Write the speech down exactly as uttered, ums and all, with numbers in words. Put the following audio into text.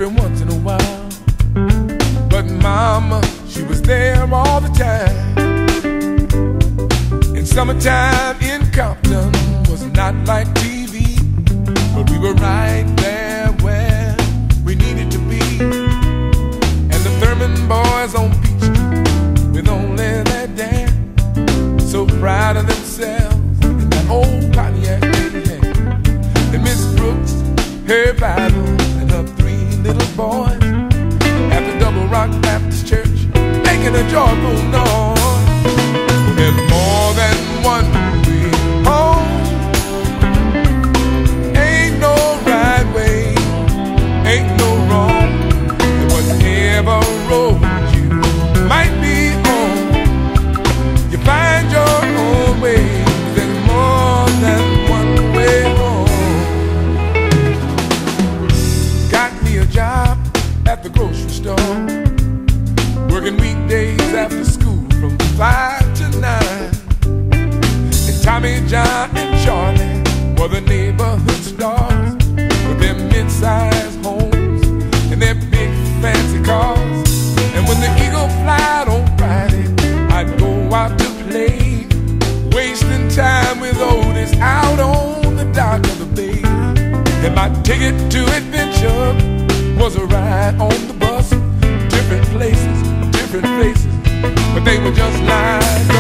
every once in a while. But Mama, she was there all the time. In summertime in Compton was not like T V, but we were right there where we needed to be. And the Thurman boys on Peach Street, with only their dad, so proud of themselves in that old Pontiac they had. And Miss Brooks, her Bible, and her three little boys at the Double Rock Baptist Church, making a joyful noise. There's more than one way home. Ain't no right way, ain't no wrong. And whatever road you might be on, you find your own way. There's more than one way home. Got me a job at the grocery store, working weekdays after school from five to nine. And Tommy, John, and Charlie were the neighborhood stars, with their mid-sized homes and their big fancy cars. And when the Eagle flied on Friday, I'd go out to play, wasting time with Otis out on the dock of the bay. And my ticket to adventure was a ride on the bus, different places, different faces, but they were just like